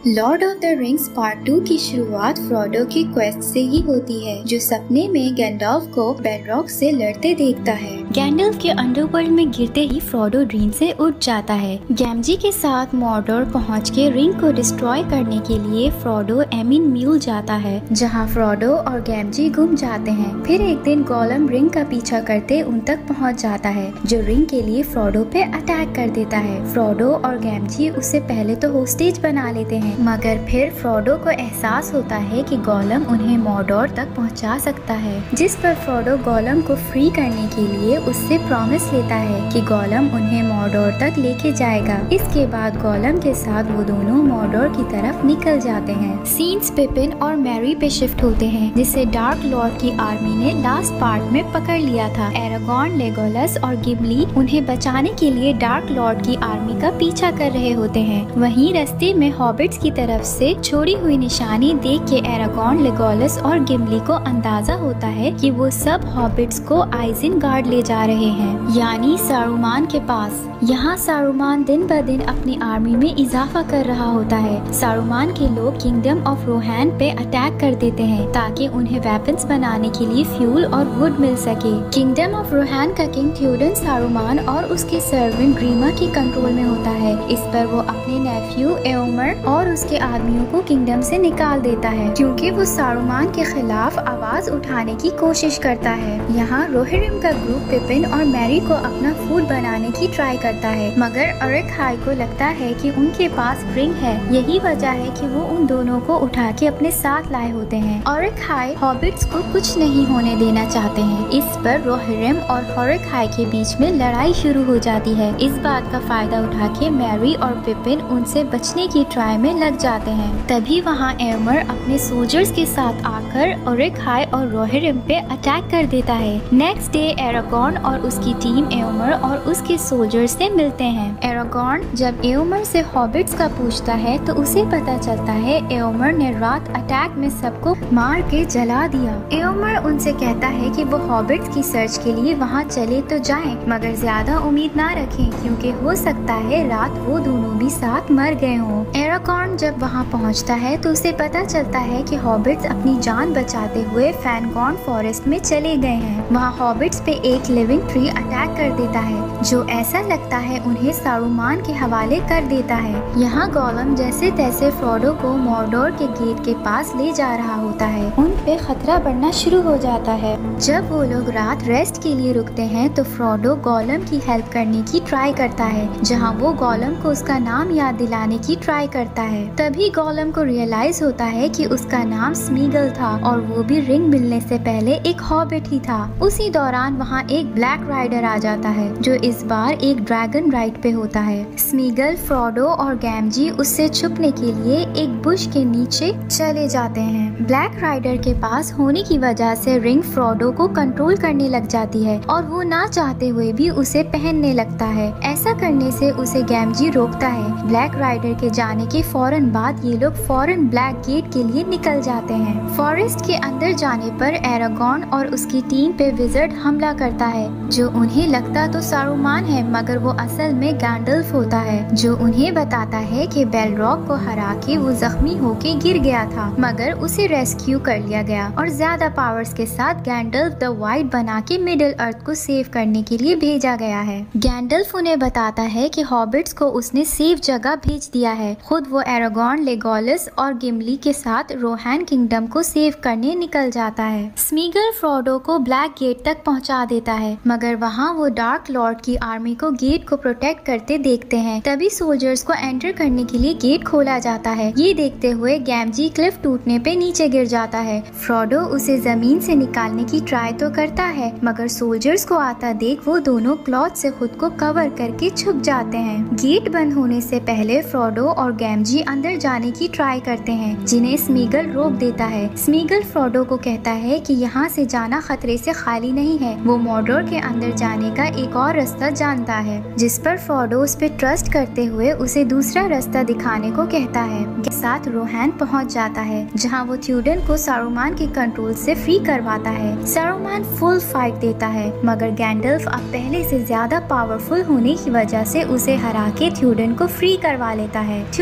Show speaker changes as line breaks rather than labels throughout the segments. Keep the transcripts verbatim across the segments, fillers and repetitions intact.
Lord of the Rings part two की शुरुआत Frodo की क्वेस्ट से ही होती है, जो सपने में गैंडल्फ को बेडरॉक से लड़ते देखता है। गैंडल्फ के अंडरवर्ल्ड में गिरते ही फ्रोडो ड्रीम से उठ जाता है। गैमजी के साथ मॉर्डोर पहुंच के रिंग को डिस्ट्रॉय करने के लिए फ्रोडो एमिन म्यूल जाता है, जहां फ्रोडो और गैमजी गुम जाते हैं। फिर एक दिन गोलम रिंग का पीछा करते उन तक पहुंच जाता है, जो रिंग के लिए फ्रोडो पे अटैक कर देता है। फ्रोडो और गैमजी उसे पहले तो होस्टेज बना लेते हैं, मगर फिर फ्रोडो को एहसास होता है कि गोलम उन्हें मॉर्डोर तक पहुंचा सकता है, जिस पर फ्रोडो गोलम को फ्री करने के लिए उससे प्रॉमिस लेता है कि गोलम उन्हें मॉर्डोर तक लेके जाएगा। इसके बाद गोलम के साथ वो दोनों मॉर्डोर की तरफ निकल जाते हैं। सीन्स पिपिन और मैरी पे शिफ्ट होते हैं, जिसे डार्क लॉर्ड की आर्मी ने लास्ट पार्ट में पकड़ लिया था। एरागॉन, लेगोलस और गिबली उन्हें बचाने के लिए डार्क लॉर्ड की आर्मी का पीछा कर रहे होते हैं। वहीं रास्ते में हॉबिट्स की तरफ से छोड़ी हुई निशानी देख के एरागॉन, लेगोलस और गिम्ली को अंदाजा होता है कि वो सब हॉबिट्स को आइज़ेनगार्ड ले जा रहे हैं, यानी सारुमान के पास। यहाँ सारुमान दिन ब दिन अपनी आर्मी में इजाफा कर रहा होता है। सारुमान के लोग किंगडम ऑफ रोहैन पे अटैक कर देते हैं ताकि उन्हें वेपन्स बनाने के लिए फ्यूल और वुड मिल सके। किंगडम ऑफ रोहैन का किंग थ्योडन सारुमान और उसके सर्वेंट ग्रीमा की कंट्रोल में होता है। इस पर वो अपने नेफ्यू एओमर और उसके आदमियों को किंगडम से निकाल देता है, क्योंकि वो सारुमान के खिलाफ आवाज उठाने की कोशिश करता है। यहाँ रोहिरिम का ग्रुप पिपिन और मैरी को अपना फूड बनाने की ट्राई करता है, मगर ओरेकहाई को लगता है कि उनके पास रिंग है। यही वजह है कि वो उन दोनों को उठा के अपने साथ लाए होते हैं। ओरेकहाई हॉबिट्स को कुछ नहीं होने देना चाहते हैं। इस पर रोहिरिम और ओरेकहाई के बीच में लड़ाई शुरू हो जाती है। इस बात का फायदा उठा के मैरी और पिपिन उनसे बचने की ट्राई में लग जाते हैं। तभी वहाँ एओमर अपने सोल्जर्स के साथ आकर ओरेकहाई और रोहिरिम पे अटैक कर देता है। नेक्स्ट डे एरागॉन और उसकी टीम एओमर और उसके सोल्जर्स से मिलते हैं। एरागॉन जब एओमर से हॉबिट्स का पूछता है तो उसे पता चलता है एओमर ने रात अटैक में सबको मार के जला दिया। एओमर उनसे कहता है कि वो हॉबिट्स की सर्च के लिए वहाँ चले तो जाएं, मगर ज्यादा उम्मीद ना रखें, क्योंकि हो सकता है रात वो दोनों भी साथ मर गए हों। एरागॉन जब वहाँ पहुँचता है तो उसे पता चलता है कि हॉबिट्स अपनी जान बचाते हुए फैनगॉन फॉरेस्ट में चले गए हैं। वहाँ हॉबिट्स पे एक लिविंग ट्री अटैक कर देता है, जो ऐसा लगता है उन्हें सारुमान के हवाले कर देता है। यहाँ गोलम जैसे तैसे फ्रोडो को मॉर्डोर के गेट के पास ले जा रहा होता है। उन पे खतरा बढ़ना शुरू हो जाता है। जब वो लोग रात रेस्ट के लिए रुकते हैं तो फ्रोडो गोलम की हेल्प करने की ट्राई करता है, जहाँ वो गोलम को उसका नाम याद दिलाने की ट्राई करता है। तभी गोलम को रियलाइज होता है कि उसका नाम स्मीगल था और वो भी रिंग मिलने से पहले एक हॉबिट ही था। उसी दौरान वहाँ एक ब्लैक राइडर आ जाता है, जो इस बार एक ड्रैगन राइड पे होता है। स्मीगल, फ्रोडो और गैमजी उससे छुपने के लिए एक बुश के नीचे चले जाते हैं। ब्लैक राइडर के पास होने की वजह से रिंग फ्रोडो को कंट्रोल करने लग जाती है और वो ना चाहते हुए भी उसे पहनने लगता है। ऐसा करने से उसे गैमजी रोकता है। ब्लैक राइडर के जाने के फौरन बाद ये लोग फौरन ब्लैक गेट के लिए निकल जाते हैं। फॉरेस्ट के अंदर जाने पर एरागॉन और उसकी टीम पे विज़र्ड हमला करता है, जो उन्हें लगता तो सारुमान है, मगर वो असल में गैंडल्फ होता है, जो उन्हें बताता है कि बेलरॉक को हरा के वो जख्मी होके गिर गया था, मगर उसे रेस्क्यू कर लिया गया और ज्यादा पावर्स के साथ गैंडल्फ द वाइट बना के मिडिल अर्थ को सेव करने के लिए भेजा गया है। गैंडल्फ उन्हें बताता है कि हॉबिट्स को उसने सेफ जगह भेज दिया है। खुद वो एरागॉन, लेगोलस और गिम्ली के साथ रोहैन किंगडम को सेव करने निकल जाता है। स्मीगल फ्रोडो को ब्लैक गेट तक पहुंचा देता है, मगर वहां वो डार्क लॉर्ड की आर्मी को गेट को प्रोटेक्ट करते देखते हैं। तभी सोल्जर्स को एंटर करने के लिए गेट खोला जाता है। ये देखते हुए गैमजी क्लिफ टूटने पे नीचे गिर जाता है। फ्रोडो उसे जमीन से निकालने की ट्राई तो करता है, मगर सोल्जर्स को आता देख वो दोनों क्लॉथ से खुद को कवर करके छुप जाते हैं। गेट बंद होने से पहले फ्रोडो और गैमजी अंदर जाने की ट्राई करते हैं, जिन्हें स्मीगल रोक देता है। स्मीगल फ्रोडो को कहता है कि यहाँ से जाना खतरे से खाली नहीं है। वो मॉर्डोर के अंदर जाने का एक और रास्ता जानता है, जिस पर फ्रोडो उस पे ट्रस्ट करते हुए उसे दूसरा रास्ता दिखाने को कहता है। के साथ रोहैन पहुँच जाता है, जहाँ वो थ्योडन को सारुमान के कंट्रोल से फ्री करवाता है। सारुमान फुल फाइट देता है, मगर गैंडल्फ अब पहले से ज्यादा पावरफुल होने की वजह से उसे हरा के थ्योडन को फ्री करवा लेता है। थ्योडन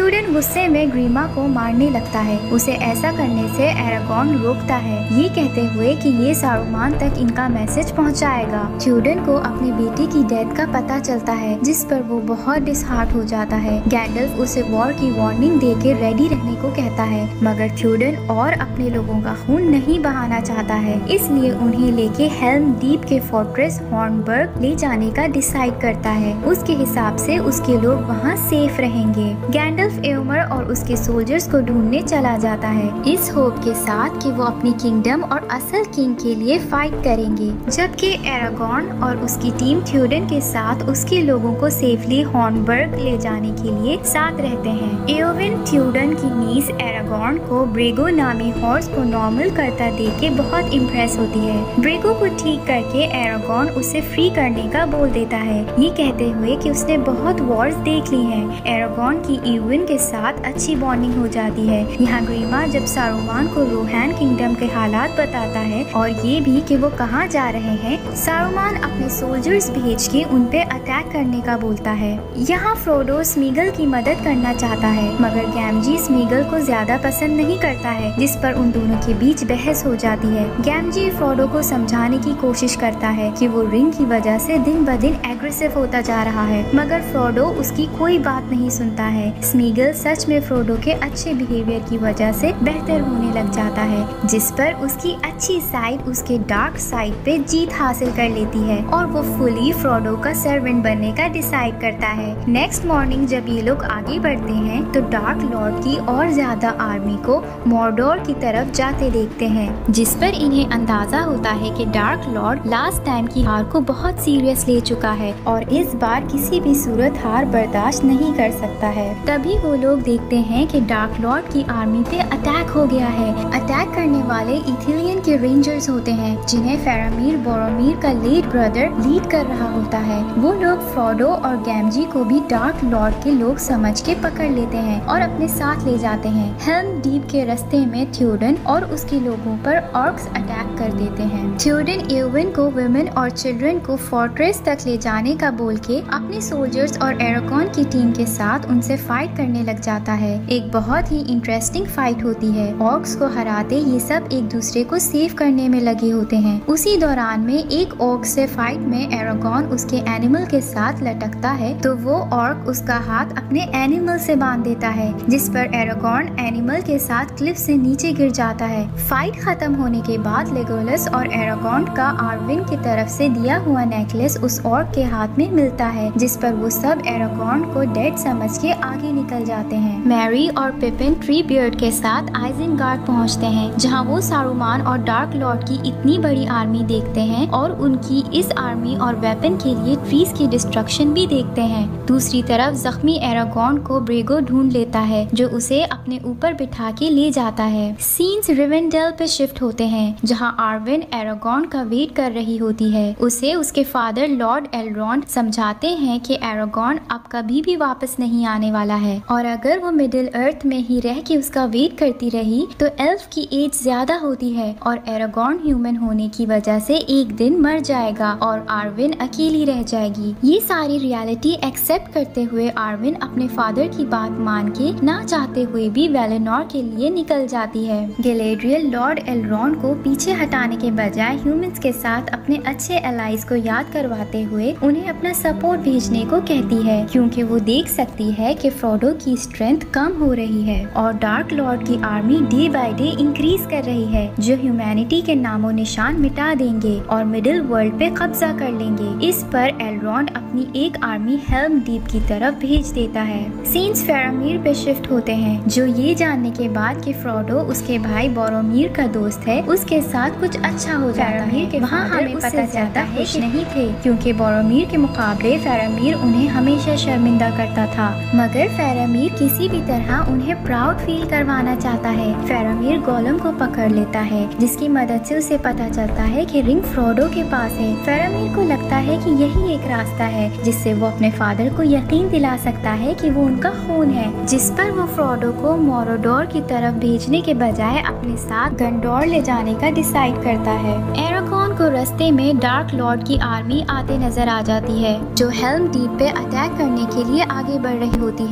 ट्यूडन गुस्से में ग्रीमा को मारने लगता है। उसे ऐसा करने से एरागॉन रोकता है, ये कहते हुए कि ये सारुमान तक इनका मैसेज पहुंचाएगा। ट्यूडन को अपने बेटे की डेथ का पता चलता है, जिस पर वो बहुत डिसहार्ट हो जाता है। गैंडल्फ उसे वॉर की वार्निंग देके रेडी रहने को कहता है, मगर ट्यूडन और अपने लोगों का खून नहीं बहाना चाहता है, इसलिए उन्हें लेके हेल्म डीप के फोर्ट्रेस हॉर्नबर्ग ले जाने का डिसाइड करता है। उसके हिसाब से उसके लोग वहाँ सेफ रहेंगे। गैंडल्फ एओमर और उसके सोल्जर्स को ढूंढने चला जाता है, इस होप के साथ कि वो अपनी किंगडम और असल किंग के लिए फाइट करेंगे, जबकि एरागॉन और उसकी टीम ट्यूडन के साथ उसके लोगों को सेफली हॉर्नबर्ग ले जाने के लिए साथ रहते हैं। एओविन ट्यूडन की नीस एरागॉन को ब्रेगो नामी हॉर्स को नॉर्मल करता देख के बहुत इम्प्रेस होती है। ब्रेगो को ठीक करके एरागॉन उसे फ्री करने का बोल देता है, ये कहते हुए कि उसने बहुत वॉर्स देख ली हैं। एरागॉन की ईविन के साथ अच्छी बॉन्डिंग हो जाती है। यहाँ ग्रीमा जब सारुमान को रोहैन किंगडम के हालात बताता है और ये भी कि वो कहाँ जा रहे हैं, सारुमान अपने सोल्जर्स भेज के उन पे अटैक करने का बोलता है। यहाँ फ्रोडो स्मीगल की मदद करना चाहता है, मगर गैमजी स्मीगल को ज्यादा पसंद नहीं करता है, जिस पर उन दोनों के बीच बहस हो जाती है। गैमजी फ्रोडो को समझाने की कोशिश करता है कि वो रिंग की वजह से दिन ब दिन एग्रेसिव होता जा रहा है, मगर फ्रोडो उसकी कोई बात नहीं सुनता है। स्मीगल सच में फ्रोडो के अच्छे बिहेवियर की वजह से बेहतर होने लग जाता है, जिस पर उसकी अच्छी साइड उसके डार्क साइड पे जीत हासिल कर लेती है और वो फुली फ्रोडो का सर्वेंट बनने का डिसाइड करता है। नेक्स्ट मॉर्निंग जब ये लोग आगे बढ़ते हैं तो डार्क लॉर्ड की और ज्यादा आर्मी को मॉर्डोर की तरफ जाते देखते हैं, जिस पर इन्हें अंदाजा होता है कि डार्क लॉर्ड लास्ट टाइम की हार को बहुत सीरियस ले चुका है और इस बार किसी भी सूरत हार बर्दाश्त नहीं कर सकता है। तभी वो लोग देखते हैं कि डार्क लॉर्ड की आर्मी पे अटैक हो गया है। अटैक करने वाले इथिलियन के रेंजर्स होते हैं, जिन्हें फेरामीर बोरोमीर का लेट ब्रदर लीड कर रहा होता है। वो लोग फ्रोडो और गैमजी को भी डार्क लॉर्ड के लोग समझ के पकड़ लेते हैं और अपने साथ ले जाते हैं। हेल्म डीप के रास्ते में ट्यूडन और उसके लोगों पर ऑर्क्स अटैक कर देते हैं। ट्यूडन एओविन को वुमेन और चिल्ड्रन को फोर्ट्रेस तक ले जाने का बोल के अपने सोल्जर्स और एरागॉन की टीम के साथ उनसे फाइट करने लग जाता है। एक बहुत ही इंटरेस्टिंग फाइट होती है। ऑर्क्स को हराते ये सब एक दूसरे को सेव करने में लगे होते हैं। उसी दौरान में एक ऑर्क से फाइट में एरागॉन उसके एनिमल के साथ लटकता है, तो वो ऑर्क उसका हाथ अपने एनिमल से बांध देता है, जिस पर एरागॉन एनिमल के साथ क्लिफ से नीचे गिर जाता है। फाइट खत्म होने के बाद लेगोलस और एरागॉन का आर्विन की तरफ से दिया हुआ नेकलेस उस ऑर्क के हाथ में मिलता है, जिस पर वो सब एरागॉन को डेड समझ के आगे निकल जाते हैं। मैरी और पिपिन ट्री बियर्ड के साथ आइजेनगार्ड पहुंचते हैं, जहां वो सारुमान और डार्क लॉर्ड की इतनी बड़ी आर्मी देखते हैं और उनकी इस आर्मी और वेपन के लिए ट्रीज की डिस्ट्रक्शन भी देखते हैं। दूसरी तरफ जख्मी एरागॉन को ब्रेगो ढूंढ लेता है, जो उसे अपने ऊपर बिठा के ले जाता है। सीन्स रिवेंडेल पे शिफ्ट होते हैं, जहां आर्विन एरागॉन का वेट कर रही होती है। उसे उसके फादर लॉर्ड एलरॉन समझाते हैं कि एरागॉन अब कभी भी वापस नहीं आने वाला है, और अगर वो मिडिल अर्थ में ही रह के उसका वेट करती रही तो एल्फ की एज ज्यादा होती है और एरागॉन ह्यूमन होने की वजह से एक दिन मर जाएगा और आर्विन अकेली रह जाएगी। ये सारी रियलिटी एक्सेप्ट करते हुए आर्विन अपने फादर की बात मान के ना चाहते हुए भी वेलेनोर के लिए निकल जाती है। गैलेड्रियल लॉर्ड एलरॉन को पीछे हटाने के बजाय ह्यूमंस के साथ अपने अच्छे एलाइज को याद करवाते हुए उन्हें अपना सपोर्ट भेजने को कहती है, क्योंकि वो देख सकती है कि फ्रोडो की स्ट्रेंथ कम हो रही है और डार्क लॉर्ड की army day by day increase कर रही है, जो ह्यूमैनिटी के नामो निशान मिटा देंगे और मिडिल वर्ल्ड पे कब्जा कर लेंगे। इस पर एलरॉन अपनी एक आर्मी हेल्म डीप की तरफ भेज देता है। सीन्स फेरामीर पे शिफ्ट होते हैं, जो ये जानने के बाद कि फ्रोडो उसके भाई बोरोमीर का दोस्त है, उसके साथ कुछ अच्छा हो जाता है। वहाँ हमें पता चलता है कि नहीं थे, क्योंकि बोरोमीर के मुकाबले फेरामीर उन्हें हमेशा शर्मिंदा करता था, मगर फेरामीर किसी भी तरह उन्हें प्राउड फील करवाना चाहता है। फेरामीर गोलम को पकड़ लेता है, जिसकी मदद से उसे पता चलता है कि रिंग फ्रोडो के पास है। फेरामीर को लगता है कि यही एक रास्ता है जिससे वो अपने फादर को यकीन दिला सकता है कि वो उनका खून है, जिस पर वो फ्रोडो को मोरोडोर की तरफ भेजने के बजाय अपने साथ गंडोर ले जाने का डिसाइड करता है। एरागॉन को रास्ते में डार्क लॉर्ड की आर्मी आते नजर आ जाती है, जो हेल्म डीप पे अटैक करने के लिए आगे बढ़ रही होती है। इस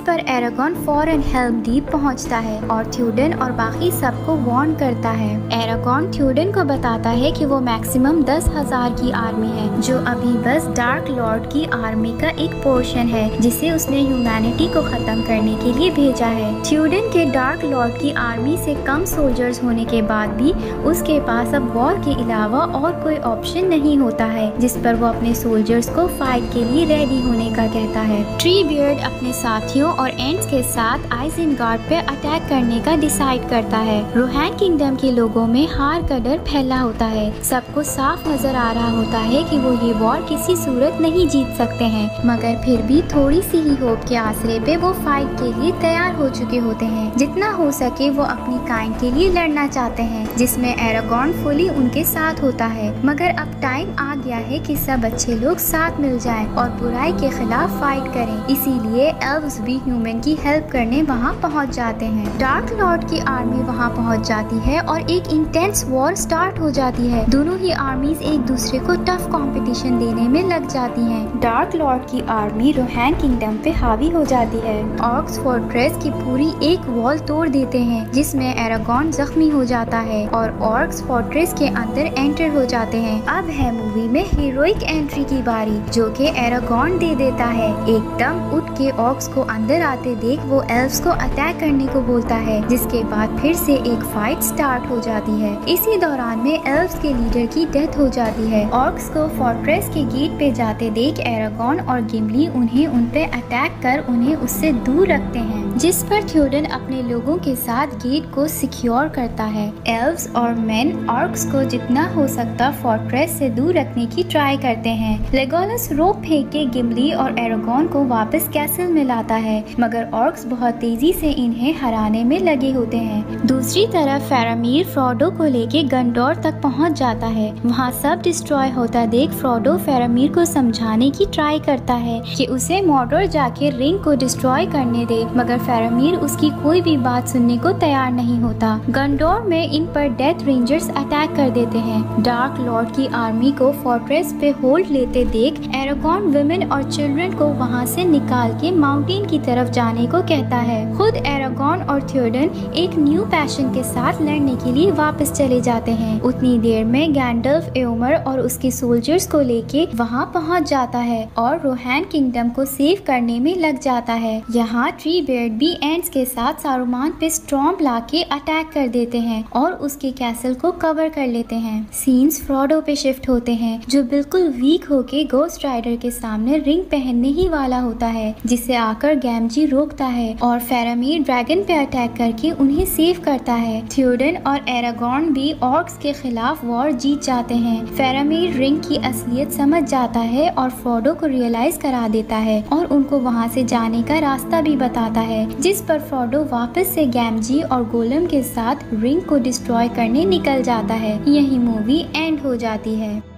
पर एरागॉन फौरन हेल्म डीप पहुंचता है और थ्योडन और बाकी सबको वार्न करता है। एरागॉन थ्योडन को बताता है कि वो मैक्सिमम दस हजार की आर्मी है जो अभी बस डार्क लॉर्ड की आर्मी का एक पोर्शन है जिसे उसने ह्यूमैनिटी को खत्म करने के लिए भेजा है। थ्योडन के डार्क लॉर्ड की आर्मी से कम सोल्जर्स होने के बाद भी उसके पास अब वॉर के अलावा और कोई ऑप्शन नहीं होता है, जिस पर वो अपने सोल्जर्स को फाइट के लिए रेडी होने का कहता है। ट्री बियर्ड अपने साथियों और एंट्स के साथ आइज़ेनगार्ड पे अटैक करने का डिसाइड करता है। रोहैन किंगडम के लोगों में हार का डर फैला होता है। सबको साफ नजर आ रहा होता है कि वो ये वॉर किसी सूरत नहीं जीत सकते हैं, मगर फिर भी थोड़ी सी ही होप के आसरे पे वो फाइट के लिए तैयार हो चुके होते हैं। जितना हो सके वो अपनी काइंड के लिए लड़ना चाहते हैं, जिसमें एरागॉन फुली उनके साथ होता है। मगर अब टाइम आ गया है कि सब अच्छे लोग साथ मिल जाएं और बुराई के खिलाफ फाइट करें। इसीलिए एल्व्स भी ह्यूमन की हेल्प करने वहाँ पहुँच जाते हैं। डार्क लॉर्ड की आर्मी वहाँ पहुँच जाती है और एक इंटेंस वॉर स्टार्ट हो जाती है। दोनों ही आर्मीज एक दूसरे को टफ कंपटीशन देने में लग जाती हैं। डार्क लॉर्ड की आर्मी रोहैन किंगडम पे हावी हो जाती है। ऑर्क्स फोर्ट्रेस की पूरी एक वॉल तोड़ देते हैं, जिसमें एरागॉन जख्मी हो जाता है और ऑर्क्स फोर्ट्रेस के अंदर एंटर हो जाते हैं। अब है मूवी में हीरोइक एंट्री की बारी, जो कि एरागॉन दे देता है। एकदम उठ के ऑर्क्स को अंदर आते देख वो एल्व्स को अटैक करने को बोलता है, जिसके बाद फिर से एक फाइट स्टार्ट हो जाती है। इसी दौरान में एल्व्स के लीडर की डेथ हो जाती है। ऑर्क्स को फोर्ट्रेस के गेट पे जाते देख एरागॉन और गिम्ली उन्हें उन पे अटैक कर उन्हें उससे दूर रखते हैं, जिस पर थ्योडन अपने लोगों के साथ गेट को सिक्योर करता है। एल्व्स और मेन ऑर्क्स को जितना हो सकता फोर्ट्रेस से दूर रखने की ट्राई करते हैं। लेगोलस रोप फेंक के गिम्ली और एरागॉन को वापस कैसल में लाता है, मगर ऑर्क्स बहुत तेजी से इन्हें हराने में लगे होते हैं। दूसरी तरफ फेरामीर फ्रोडो को लेके गंडोर तक पहुंच जाता है। वहां सब डिस्ट्रॉय होता देख फ्रोडो फेरामीर को समझाने की ट्राई करता है कि उसे मॉर्डोर जाके रिंग को डिस्ट्रॉय करने दे, मगर फेरामीर उसकी कोई भी बात सुनने को तैयार नहीं होता। गंडोर में इन पर डेथ रेंजर्स अटैक कर देते हैं। डार्क लॉर्ड की आर्मी को फोर्ट्रेस पे होल्ड लेते देख एरागॉन वुमेन और चिल्ड्रन को वहां से निकाल के माउंटेन की तरफ जाने को कहता है। खुद एरागॉन और थ्योडन एक न्यू पैशन के साथ लड़ने के लिए वापस चले जाते हैं। उतनी देर में गैंडल्फ एओमर और उसके सोल्जर्स को लेके वहां पहुंच जाता है और रोहैन किंगडम को सेव करने में लग जाता है। यहाँ ट्री बियर्ड भी एंड्स के साथ सारुमान पे स्टॉर्म लाके अटैक कर देते हैं और उसके कैसल को कवर कर लेते हैं। सीन्स फ्रोडो पे शिफ्ट होते हैं, जो बिल्कुल वीक होके गोस्ट राइडर के सामने रिंग पहनने ही वाला होता है, जिसे आकर गैमजी रोकता है और फेरामीर ड्रैगन पे अटैक करके उन्हें सेव करता है। थ्योडन और एरागॉन भी ऑर्क्स के खिलाफ वॉर जीत जाते हैं। फेरामीर रिंग की असलियत समझ जाता है और फ्रोडो को रियलाइज करा देता है और उनको वहाँ से जाने का रास्ता भी बताता है, जिस पर फ्रोडो वापस से गैमजी और गोलम के साथ रिंग को डिस्ट्रॉय करने निकल जाता है। यही मूवी एंड हो जाती है।